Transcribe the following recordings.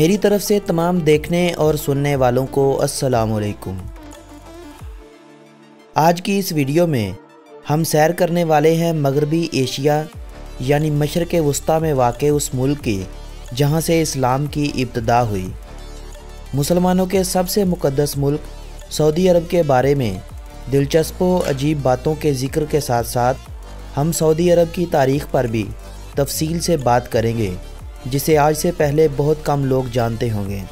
میری طرف سے تمام دیکھنے اور سننے والوں کو السلام علیکم۔ آج کی اس ویڈیو میں ہم سیر کرنے والے ہیں مغربی ایشیا یعنی مشرق وسطیٰ میں واقع اس ملک کی جہاں سے اسلام کی ابتدا ہوئی۔ مسلمانوں کے سب سے مقدس ملک سعودی عرب کے بارے میں دلچسپ و عجیب باتوں کے ذکر کے ساتھ ساتھ ہم سعودی عرب کی تاریخ پر بھی تفصیل سے بات کریں گے جسے آج سے پہلے بہت کم لوگ جانتے ہوں گے۔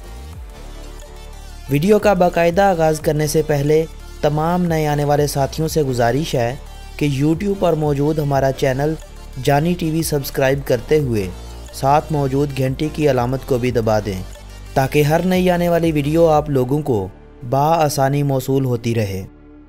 ویڈیو کا باقاعدہ آغاز کرنے سے پہلے تمام نئے آنے والے ساتھیوں سے گزارش ہے کہ یوٹیوب پر موجود ہمارا چینل جانی ٹی وی سبسکرائب کرتے ہوئے ساتھ موجود گھنٹی کی علامت کو بھی دبا دیں تاکہ ہر نئی آنے والی ویڈیو آپ لوگوں کو بآسانی موصول ہوتی رہے۔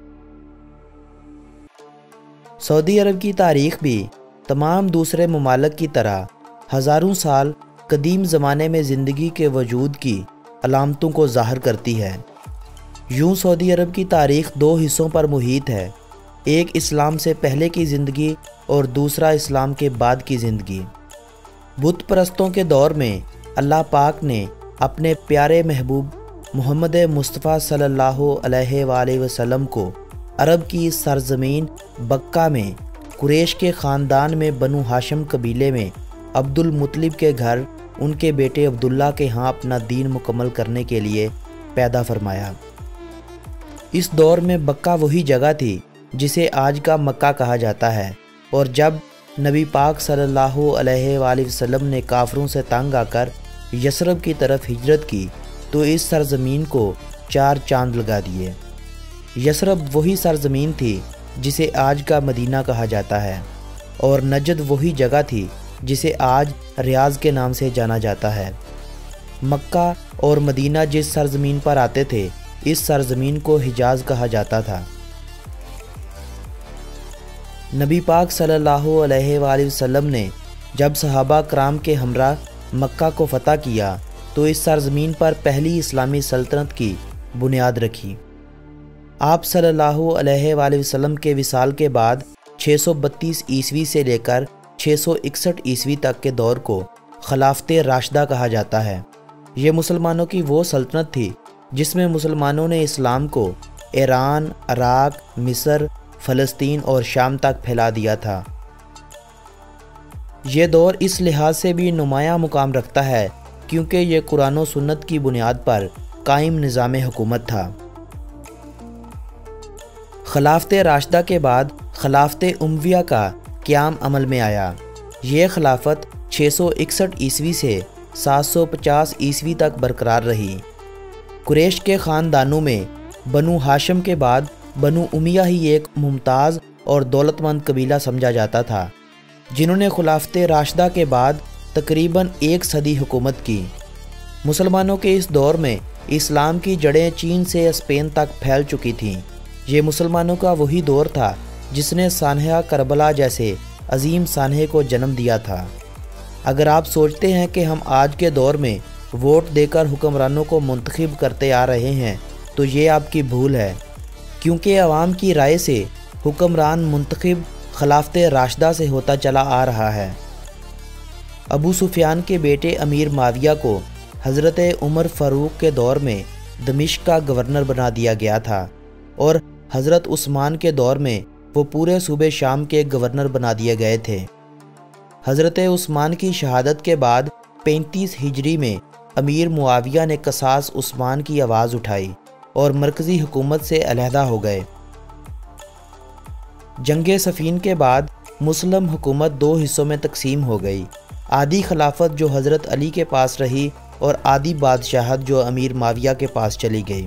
سعودی عرب کی تاریخ بھی تمام دوسرے ممالک کی طرح ہزاروں سال قدیم زمانے میں زندگی کے وجود کی علامتوں کو ظاہر کرتی ہے۔ یوں سعودی عرب کی تاریخ دو حصوں پر محیط ہے، ایک اسلام سے پہلے کی زندگی اور دوسرا اسلام کے بعد کی زندگی۔ بت پرستوں کے دور میں اللہ پاک نے اپنے پیارے محبوب محمد مصطفیٰ صلی اللہ علیہ وآلہ وسلم کو عرب کی سرزمین بکہ میں قریش کے خاندان میں بنو ہاشم قبیلے میں عبد المطلب کے گھر ان کے بیٹے عبداللہ کے ہاں اپنا دین مکمل کرنے کے لیے پیدا فرمایا۔ اس دور میں بکہ وہی جگہ تھی جسے آج کا مکہ کہا جاتا ہے، اور جب نبی پاک صلی اللہ علیہ وآلہ وسلم نے کافروں سے تنگ آ کر یثرب کی طرف ہجرت کی تو اس سرزمین کو 4 چاند لگا دیے۔ یثرب وہی سرزمین تھی جسے آج کا مدینہ کہا جاتا ہے، اور نجد وہی جگہ تھی جسے آج ریاض کے نام سے جانا جاتا ہے۔ مکہ اور مدینہ جس سرزمین پر آتے تھے اس سرزمین کو حجاز کہا جاتا تھا۔ نبی پاک صلی اللہ علیہ وآلہ وسلم نے جب صحابہ کرام کے ہمراہ مکہ کو فتح کیا تو اس سرزمین پر پہلی اسلامی سلطنت کی بنیاد رکھی۔ آپ صلی اللہ علیہ وآلہ وسلم کے وصال کے بعد 632 عیسوی سے لے کر 661 عیسوی تک کے دور کو خلافت راشدہ کہا جاتا ہے۔ یہ مسلمانوں کی وہ سلطنت تھی جس میں مسلمانوں نے اسلام کو ایران، عراق، مصر، فلسطین اور شام تک پھیلا دیا تھا۔ یہ دور اس لحاظ سے بھی نمایاں مقام رکھتا ہے کیونکہ یہ قرآن و سنت کی بنیاد پر قائم نظام حکومت تھا۔ خلافت راشدہ کے بعد خلافت امویہ کا قیام عمل میں آیا۔ یہ خلافت 661 عیسوی سے 750 عیسوی تک برقرار رہی۔ قریش کے خاندانوں میں بنو ہاشم کے بعد بنو امیہ ہی ایک ممتاز اور دولت مند قبیلہ سمجھا جاتا تھا جنہوں نے خلافت راشدہ کے بعد تقریباً 1 صدی حکومت کی۔ مسلمانوں کے اس دور میں اسلام کی جڑیں چین سے اسپین تک پھیل چکی تھیں۔ یہ مسلمانوں کا وہی دور تھا جس نے سانحہ کربلا جیسے عظیم سانحے کو جنم دیا تھا۔ اگر آپ سوچتے ہیں کہ ہم آج کے دور میں ووٹ دے کر حکمرانوں کو منتخب کرتے آ رہے ہیں تو یہ آپ کی بھول ہے، کیونکہ عوام کی رائے سے حکمران منتخب خلافت راشدہ سے ہوتا چلا آ رہا ہے۔ ابو سفیان کے بیٹے امیر معاویہ کو حضرت عمر فاروق کے دور میں دمشق کا گورنر بنا دیا گیا تھا، اور حضرت عثمان کے دور میں وہ پورے صوبے شام کے گورنر بنا دیے گئے تھے۔ حضرت عثمان کی شہادت کے بعد 35 ہجری میں امیر معاویہ نے قصاص عثمان کی آواز اٹھائی اور مرکزی حکومت سے علیحدہ ہو گئے۔ جنگ صفین کے بعد مسلم حکومت 2 حصوں میں تقسیم ہو گئی، آدھی خلافت جو حضرت علی کے پاس رہی اور آدھی بادشاہت جو امیر معاویہ کے پاس چلی گئی۔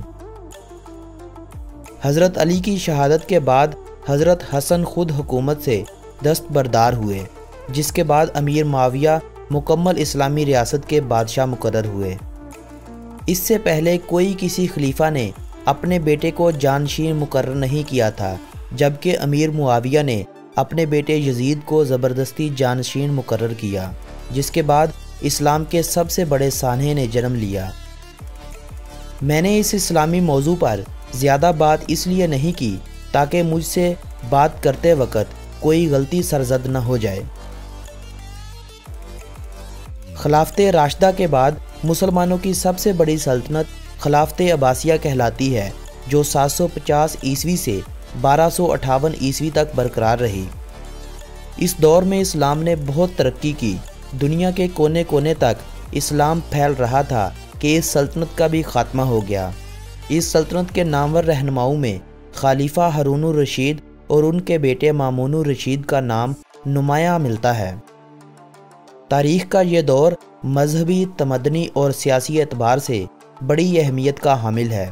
حضرت علی کی شہادت کے بعد حضرت حسن خود حکومت سے دستبردار ہوئے، جس کے بعد امیر معاویہ مکمل اسلامی ریاست کے بادشاہ مقرر ہوئے۔ اس سے پہلے کوئی کسی خلیفہ نے اپنے بیٹے کو جانشین مقرر نہیں کیا تھا، جبکہ امیر معاویہ نے اپنے بیٹے یزید کو زبردستی جانشین مقرر کیا، جس کے بعد اسلام کے سب سے بڑے سانحے نے جنم لیا۔ میں نے اس اسلامی موضوع پر زیادہ بات اس لیے نہیں کی تاکہ مجھ سے بات کرتے وقت کوئی غلطی سرزد نہ ہو جائے۔ خلافت راشدہ کے بعد مسلمانوں کی سب سے بڑی سلطنت خلافت عباسیہ کہلاتی ہے، جو 750 عیسوی سے 1258 عیسوی تک برقرار رہی۔ اس دور میں اسلام نے بہت ترقی کی، دنیا کے کونے کونے تک اسلام پھیل رہا تھا کہ اس سلطنت کا بھی خاتمہ ہو گیا۔ اس سلطنت کے نامور رہنماؤں میں خلیفہ ہارون الرشید اور ان کے بیٹے مامون الرشید کا نام نمایاں ملتا ہے۔ تاریخ کا یہ دور مذہبی، تمدنی اور سیاسی اعتبار سے بڑی اہمیت کا حامل ہے۔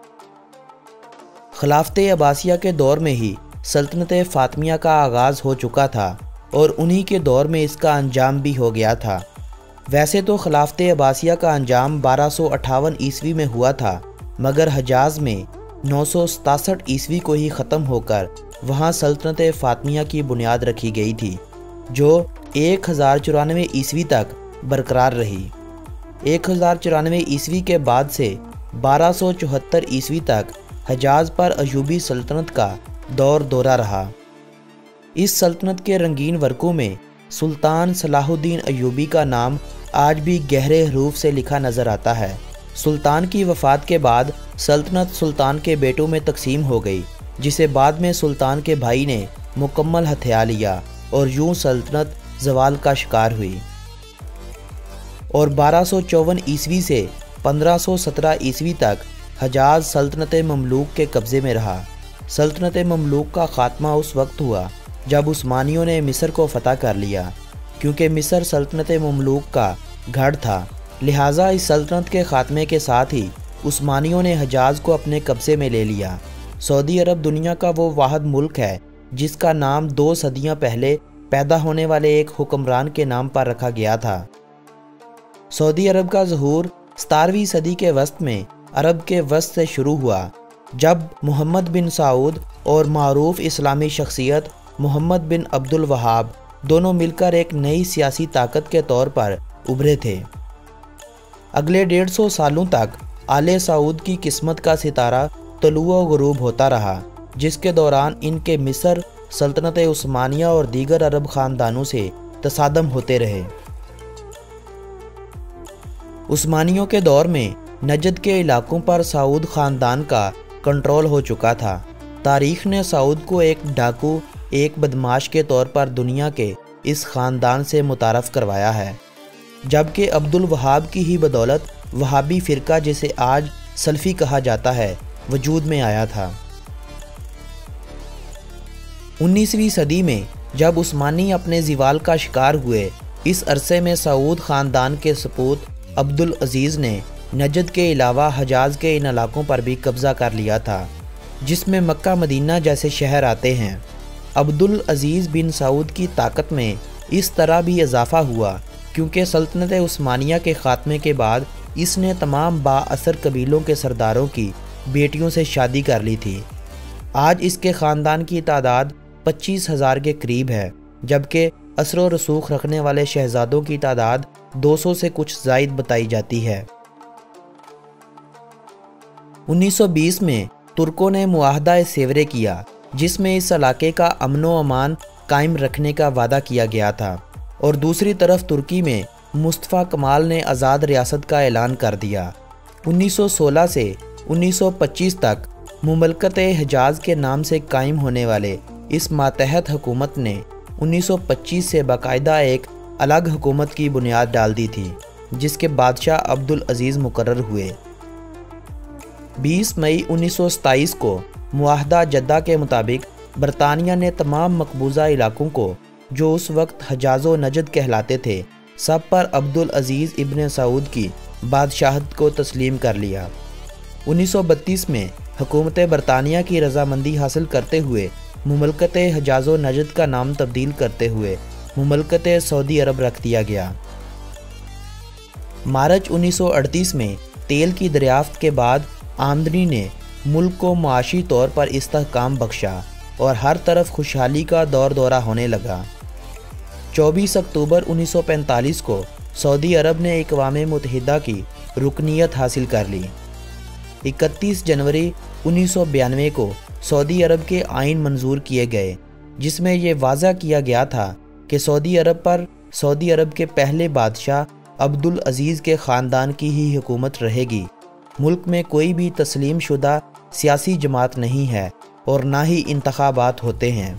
خلافت عباسیہ کے دور میں ہی سلطنت فاطمیہ کا آغاز ہو چکا تھا اور انہی کے دور میں اس کا انجام بھی ہو گیا تھا۔ ویسے تو خلافت عباسیہ کا انجام 1258 عیسوی میں ہوا تھا، مگر حجاز میں 967 عیسوی کو ہی ختم ہو کر وہاں سلطنت فاطمیہ کی بنیاد رکھی گئی تھی، جو 1094 عیسوی تک برقرار رہی۔ 1094 عیسوی کے بعد سے 1274 عیسوی تک حجاز پر ایوبی سلطنت کا دور دورہ رہا۔ اس سلطنت کے رنگین ورقوں میں سلطان صلاح الدین ایوبی کا نام آج بھی گہرے حروف سے لکھا نظر آتا ہے۔ سلطان کی وفات کے بعد سلطنت سلطان کے بیٹوں میں تقسیم ہو گئی، جسے بعد میں سلطان کے بھائی نے مکمل ہتھیا لیا اور یوں سلطنت زوال کا شکار ہوئی، اور 1254 عیسوی سے 1517 عیسوی تک حجاز سلطنت مملوک کے قبضے میں رہا۔ سلطنت مملوک کا خاتمہ اس وقت ہوا جب عثمانیوں نے مصر کو فتح کر لیا، کیونکہ مصر سلطنت مملوک کا گڑھ تھا، لہٰذا اس سلطنت کے خاتمے کے ساتھ ہی عثمانیوں نے حجاز کو اپنے قبضے میں لے لیا۔ سعودی عرب دنیا کا وہ واحد ملک ہے جس کا نام 2 صدیاں پہلے پیدا ہونے والے ایک حکمران کے نام پر رکھا گیا تھا۔ سعودی عرب کا ظہور 17ویں صدی کے وسط میں عرب کے وسط سے شروع ہوا، جب محمد بن سعود اور معروف اسلامی شخصیت محمد بن عبد الوہاب دونوں مل کر ایک نئی سیاسی طاقت کے طور پر ابھرے تھے۔ اگلے 150 سالوں تک آل سعود کی قسمت کا ستارہ طلوع و غروب ہوتا رہا، جس کے دوران ان کے مصر، سلطنت عثمانیہ اور دیگر عرب خاندانوں سے تصادم ہوتے رہے۔ عثمانیوں کے دور میں نجد کے علاقوں پر سعود خاندان کا کنٹرول ہو چکا تھا۔ تاریخ نے سعود کو ایک ڈاکو، ایک بدماش کے طور پر دنیا کے اس خاندان سے متعارف کروایا ہے، جبکہ عبد الوہاب کی ہی بدولت وہابی فرقہ، جسے آج سلفی کہا جاتا ہے، وجود میں آیا تھا۔ 19ویں صدی میں جب عثمانی اپنے زوال کا شکار ہوئے، اس عرصے میں سعود خاندان کے سپوت عبد العزیز نے نجد کے علاوہ حجاز کے ان علاقوں پر بھی قبضہ کر لیا تھا، جس میں مکہ مدینہ جیسے شہر آتے ہیں۔ عبد العزیز بن سعود کی طاقت میں اس طرح بھی اضافہ ہوا کیونکہ سلطنت عثمانیہ کے خاتمے کے بعد اس نے تمام با اثر قبیلوں کے سرداروں کی بیٹیوں سے شادی کر لی تھی۔ آج اس کے خاندان کی تعداد 25,000 کے قریب ہے، جبکہ اثر و رسوخ رکھنے والے شہزادوں کی تعداد 200 سے کچھ زائد بتائی جاتی ہے۔ 1920 میں ترکوں نے معاہدہ سیورے کیا، جس میں اس علاقے کا امن و امان قائم رکھنے کا وعدہ کیا گیا تھا، اور دوسری طرف ترکی میں مصطفیٰ کمال نے آزاد ریاست کا اعلان کر دیا۔ 1916 سے 1925 تک مملکت حجاز کے نام سے قائم ہونے والے اس ماتحت حکومت نے 1925 سے باقاعدہ ایک الگ حکومت کی بنیاد ڈال دی تھی، جس کے بادشاہ عبد العزیز مقرر ہوئے۔ 20 مئی 1927 کو معاہدہ جدہ کے مطابق برطانیہ نے تمام مقبوضہ علاقوں کو، جو اس وقت حجاز و نجد کہلاتے تھے، سب پر عبد العزیز ابن سعود کی بادشاہت کو تسلیم کر لیا۔ 1932 میں حکومت برطانیہ کی رضامندی حاصل کرتے ہوئے مملکت حجاز و نجد کا نام تبدیل کرتے ہوئے مملکت سعودی عرب رکھ دیا گیا۔ مارچ 1938 میں تیل کی دریافت کے بعد آمدنی نے ملک کو معاشی طور پر استحکام بخشا اور ہر طرف خوشحالی کا دور دورہ ہونے لگا۔ 24 اکتوبر 1945 کو سعودی عرب نے اقوام متحدہ کی رکنیت حاصل کر لی۔ 31 جنوری 1992 کو سعودی عرب کے آئین منظور کیے گئے، جس میں یہ واضح کیا گیا تھا کہ سعودی عرب پر سعودی عرب کے پہلے بادشاہ عبدالعزیز کے خاندان کی ہی حکومت رہے گی۔ ملک میں کوئی بھی تسلیم شدہ سیاسی جماعت نہیں ہے اور نہ ہی انتخابات ہوتے ہیں۔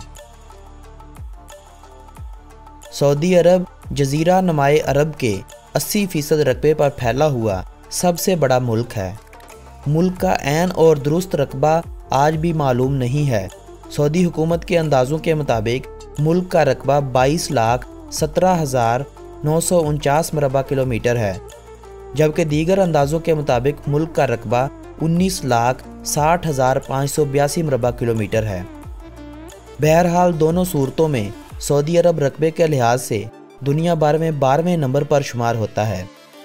سعودی عرب جزیرہ نمائے عرب کے 80% رقبے پر پھیلا ہوا سب سے بڑا ملک ہے۔ ملک کا عین اور درست رقبہ آج بھی معلوم نہیں ہے۔ سعودی حکومت کے اندازوں کے مطابق ملک کا رقبہ 22,17,949 مربع کلومیٹر ہے، جبکہ دیگر اندازوں کے مطابق ملک کا رقبہ 19,60,582 مربع کلومیٹر ہے۔ بہرحال دونوں صورتوں میں سعودی عرب رقبے کے لحاظ سے دنیا بھر میں 12ویں نمبر پر شمار ہوتا ہے۔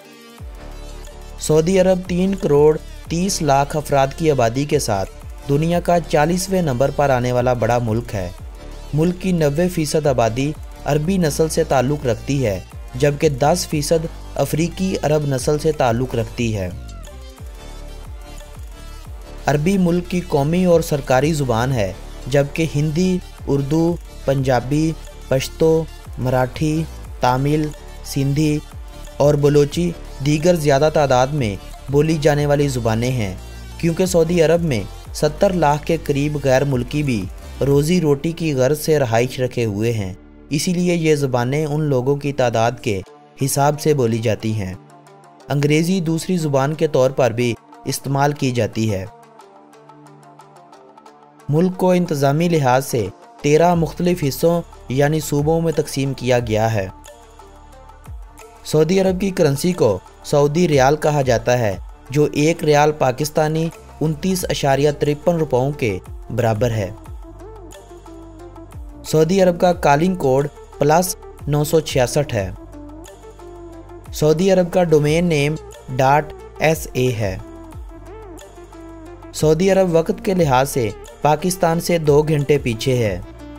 سعودی عرب 3,30,00,000 افراد کی آبادی کے ساتھ دنیا کا 40ویں نمبر پر آنے والا بڑا ملک ہے۔ ملک کی 90% آبادی عربی نسل سے تعلق رکھتی ہے، جبکہ 10% افریقی عرب نسل سے تعلق رکھتی ہے۔ عربی ملک کی قومی اور سرکاری زبان ہے، جبکہ ہندی، اردو، پنجابی، پشتو، مراٹھی، تامل، سندھی اور بلوچی دیگر زیادہ تعداد میں بولی جانے والی زبانیں ہیں۔ کیونکہ سعودی عرب میں 70 لاکھ کے قریب غیر ملکی بھی روزی روٹی کی غرض سے رہائش رکھے ہوئے ہیں، اسی لیے یہ زبانیں ان لوگوں کی تعداد کے حساب سے بولی جاتی ہیں۔ انگریزی دوسری زبان کے طور پر بھی استعمال کی جاتی ہے۔ ملک کو انتظامی لحاظ سے 13 مختلف حصوں یعنی صوبوں میں تقسیم کیا گیا ہے۔ سعودی عرب کی کرنسی کو سعودی ریال کہا جاتا ہے، جو 1 ریال پاکستانی 29.53 روپوں کے برابر ہے۔ سعودی عرب کا کالنگ کوڈ +966 ہے۔ سعودی عرب کا ڈومین نیم .sa ہے۔ سعودی عرب وقت کے لحاظ سے پاکستان سے 2 گھنٹے پیچھے ہے۔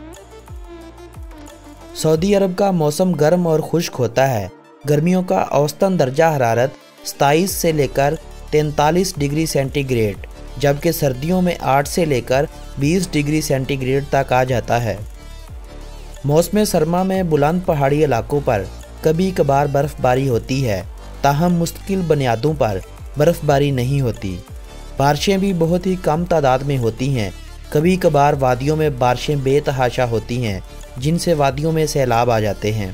سعودی عرب کا موسم گرم اور خشک ہوتا ہے۔ گرمیوں کا اوسطاً درجہ حرارت 27 سے لے کر 43 ڈگری سینٹی گریڈ، جبکہ سردیوں میں 8 سے لے کر 20 ڈگری سینٹی گریڈ تک آ جاتا ہے۔ موسم سرما میں بلند پہاڑی علاقوں پر کبھی کبھار برف باری ہوتی ہے، تاہم مستقل بنیادوں پر برف باری نہیں ہوتی۔ بارشیں بھی بہت ہی کم تعداد میں ہوتی ہیں۔ کبھی کبھار وادیوں میں بارشیں بے تحاشا ہوتی ہیں، جن سے وادیوں میں سیلاب آ جاتے ہیں۔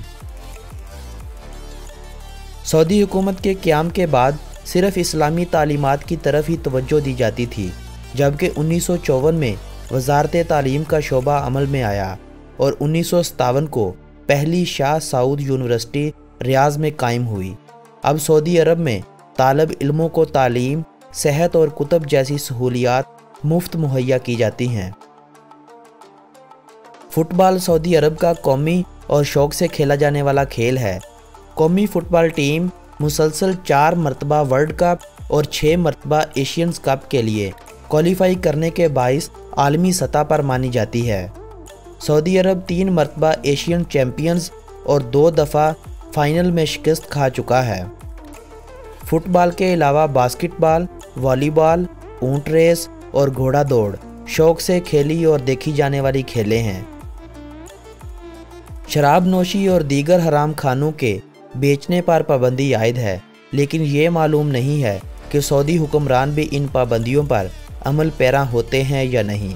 سعودی حکومت کے قیام کے بعد صرف اسلامی تعلیمات کی طرف ہی توجہ دی جاتی تھی، جبکہ 1954 میں وزارت تعلیم کا شعبہ عمل میں آیا اور 1957 کو پہلی شاہ سعود یونیورسٹی ریاض میں قائم ہوئی۔ اب سعودی عرب میں طالب علموں کو تعلیم، صحت اور کتب جیسی سہولیات مفت مہیا کی جاتی ہیں۔ فٹ بال سعودی عرب کا قومی اور شوق سے کھیلا جانے والا کھیل ہے۔ قومی فٹ بال ٹیم مسلسل 4 مرتبہ ورلڈ کپ اور 6 مرتبہ ایشینز کپ کے لیے کوالیفائی کرنے کے باعث عالمی سطح پر مانی جاتی ہے۔ سعودی عرب 3 مرتبہ ایشین چیمپئنز اور 2 دفعہ فائنل میں شکست کھا چکا ہے۔ فٹ بال کے علاوہ باسکٹ بال، والی بال، اونٹ ریس اور گھوڑا دوڑ شوق سے کھیلی اور دیکھی جانے والی کھیلیں ہیں۔ شراب نوشی اور دیگر حرام کھانوں کے بیچنے پر پابندی عائد ہے، لیکن یہ معلوم نہیں ہے کہ سعودی حکمران بھی ان پابندیوں پر عمل پیرا ہوتے ہیں یا نہیں۔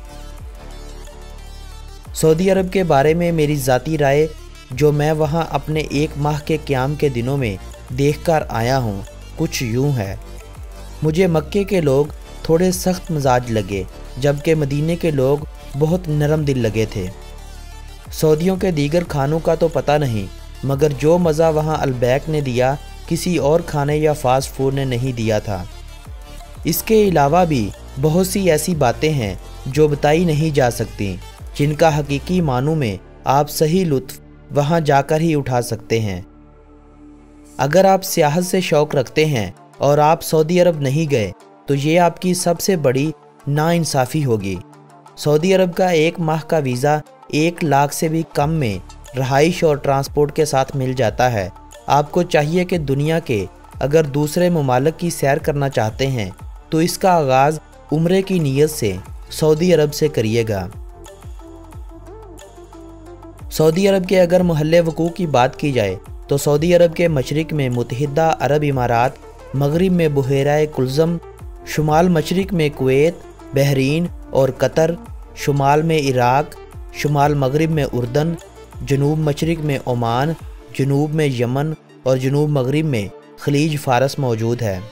سعودی عرب کے بارے میں میری ذاتی رائے، جو میں وہاں اپنے 1 ماہ کے قیام کے دنوں میں دیکھ کر آیا ہوں، کچھ یوں ہے۔ مجھے مکے کے لوگ تھوڑے سخت مزاج لگے، جبکہ مدینے کے لوگ بہت نرم دل لگے تھے۔ سعودیوں کے دیگر کھانوں کا تو پتہ نہیں، مگر جو مزہ وہاں البیک نے دیا کسی اور کھانے یا فاسٹ فوڈ نے نہیں دیا تھا۔ اس کے علاوہ بھی بہت سی ایسی باتیں ہیں جو بتائی نہیں جا سکتی، جن کا حقیقی معنوں میں آپ صحیح لطف وہاں جا کر ہی اٹھا سکتے ہیں۔ اگر آپ سیاحت سے شوق رکھتے ہیں اور آپ سعودی عرب نہیں گئے تو یہ آپ کی سب سے بڑی ناانصافی ہوگی۔ سعودی عرب کا 1 ماہ کا ویزا 1 لاکھ سے بھی کم میں رہائش اور ٹرانسپورٹ کے ساتھ مل جاتا ہے۔ آپ کو چاہیے کہ دنیا کے اگر دوسرے ممالک کی سیر کرنا چاہتے ہیں تو اس کا آغاز عمرے کی نیت سے سعودی عرب سے کریے گا۔ سعودی عرب کے اگر محل وقوع کی بات کی جائے تو تو سعودی عرب کے مشرق میں متحدہ عرب امارات، مغرب میں بحیرہ کلزم، شمال مشرق میں کویت، بحرین اور قطر، شمال میں عراق، شمال مغرب میں اردن، جنوب مشرق میں عمان، جنوب میں یمن اور جنوب مغرب میں خلیج فارس موجود ہے۔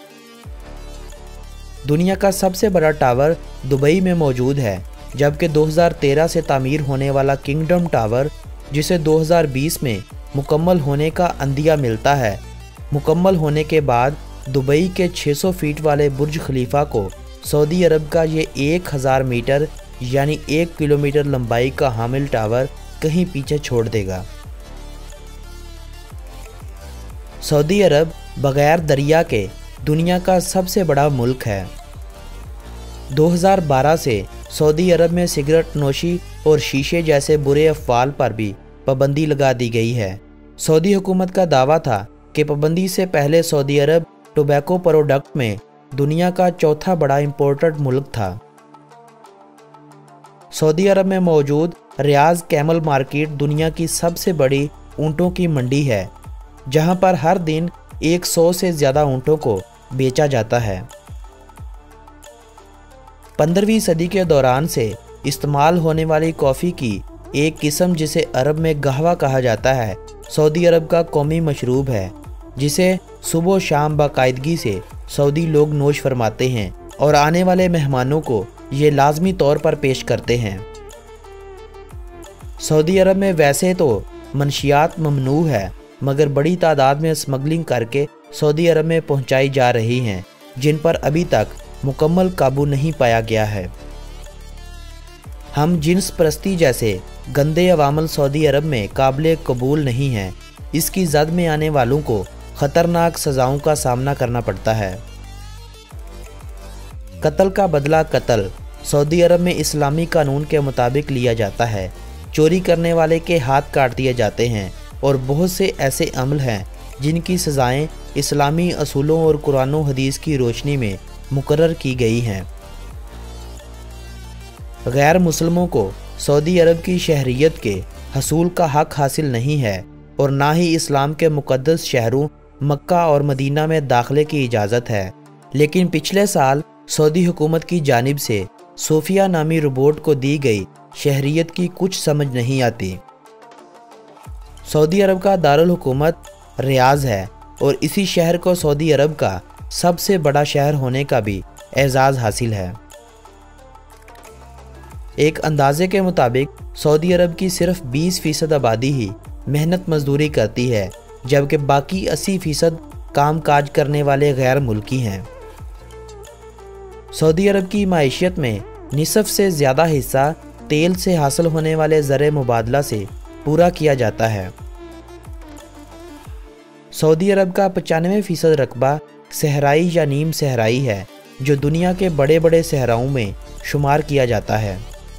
دنیا کا سب سے بڑا ٹاور دبئی میں موجود ہے، جبکہ 2013 سے تعمیر ہونے والا کنگڈم ٹاور، جسے 2020 میں مکمل ہونے کا عندیہ ملتا ہے، مکمل ہونے کے بعد دبئی کے 600 فیٹ والے برج خلیفہ کو سعودی عرب کا یہ 1000 میٹر یعنی 1 کلومیٹر لمبائی کا حامل ٹاور کہیں پیچھے چھوڑ دے گا۔ سعودی عرب بغیر دریا کے دنیا کا سب سے بڑا ملک ہے۔ 2012 سے سعودی عرب میں سگریٹ نوشی اور شیشے جیسے برے افعال پر بھی پابندی لگا دی گئی ہے۔ سعودی حکومت کا دعویٰ تھا کہ پابندی سے پہلے سعودی عرب ٹوبیکو پروڈکٹ میں دنیا کا چوتھا بڑا امپورٹڈ ملک تھا۔ سعودی عرب میں موجود ریاض کیمل مارکیٹ دنیا کی سب سے بڑی اونٹوں کی منڈی ہے، جہاں پر ہر دن 100 سے زیادہ اونٹوں کو بیچا جاتا ہے۔ 15ویں صدی کے دوران سے استعمال ہونے والی کافی کی ایک قسم جسے عرب میں قہوہ کہا جاتا ہے، سعودی عرب کا قومی مشروب ہے، جسے صبح و شام باقاعدگی سے سعودی لوگ نوش فرماتے ہیں اور آنے والے مہمانوں کو یہ لازمی طور پر پیش کرتے ہیں۔ سعودی عرب میں ویسے تو منشیات ممنوع ہے، مگر بڑی تعداد میں اسمگلنگ کر کے سعودی عرب میں پہنچائی جا رہی ہیں، جن پر ابھی تک مکمل قابو نہیں پایا گیا ہے۔ ہم جنس پرستی جیسے گندے عوامل سعودی عرب میں قابل قبول نہیں ہیں، اس کی زد میں آنے والوں کو خطرناک سزاؤں کا سامنا کرنا پڑتا ہے۔ قتل کا بدلہ قتل سعودی عرب میں اسلامی قانون کے مطابق لیا جاتا ہے۔ چوری کرنے والے کے ہاتھ کاٹ دیے جاتے ہیں اور بہت سے ایسے عمل ہیں جن کی سزائیں اسلامی اصولوں اور قرآن و حدیث کی روشنی میں مقرر کی گئی ہیں۔ غیر مسلموں کو سعودی عرب کی شہریت کے حصول کا حق حاصل نہیں ہے اور نہ ہی اسلام کے مقدس شہروں مکہ اور مدینہ میں داخلے کی اجازت ہے، لیکن پچھلے سال سعودی حکومت کی جانب سے صوفیہ نامی روبوٹ کو دی گئی شہریت کی کچھ سمجھ نہیں آتی۔ سعودی عرب کا دارالحکومت ریاض ہے اور اسی شہر کو سعودی عرب کا سب سے بڑا شہر ہونے کا بھی اعزاز حاصل ہے۔ ایک اندازے کے مطابق سعودی عرب کی صرف 20% آبادی ہی محنت مزدوری کرتی ہے، جبکہ باقی 80% کام کاج کرنے والے غیر ملکی ہیں۔ سعودی عرب کی معیشت میں نصف سے زیادہ حصہ تیل سے حاصل ہونے والے زر مبادلہ سے پورا کیا جاتا ہے۔ سعودی عرب کا 95% رقبہ صحرائی یا نیم صحرائی ہے، جو دنیا کے بڑے بڑے صحراؤں میں شمار کیا جاتا ہے۔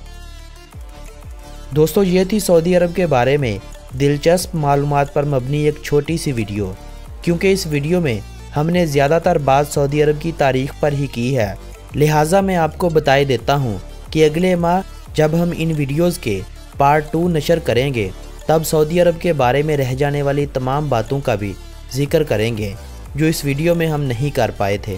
دوستو، یہ تھی سعودی عرب کے بارے میں دلچسپ معلومات پر مبنی ایک چھوٹی سی ویڈیو۔ کیونکہ اس ویڈیو میں ہم نے زیادہ تر بات سعودی عرب کی تاریخ پر ہی کی ہے، لہٰذا میں آپ کو بتائے دیتا ہوں کہ اگلے ماہ جب ہم ان ویڈیوز کے پارٹ 2 نشر کریں گے، تب سعودی عرب کے بارے میں رہ جانے والی تمام باتوں کا بھی ذکر کریں گے جو اس ویڈیو میں ہم نہیں کر پائے تھے۔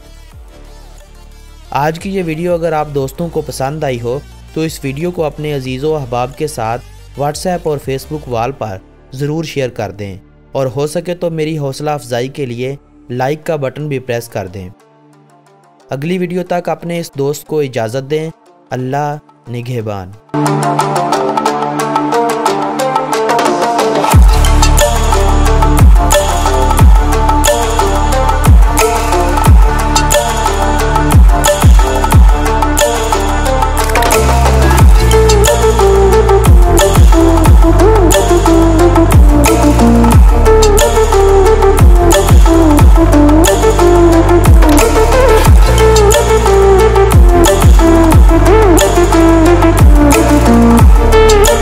آج کی یہ ویڈیو اگر آپ دوستوں کو پسند آئی ہو تو اس ویڈیو کو اپنے عزیز و احباب کے ساتھ واٹس ایپ اور فیس بک وال پر ضرور شیئر کر دیں، اور ہو سکے تو میری حوصلہ افزائی کے لیے لائک کا بٹن بھی پریس کر دیں۔ اگلی ویڈیو تک اپنے اس دوست کو اجازت دیں۔ اللہ نگہبان۔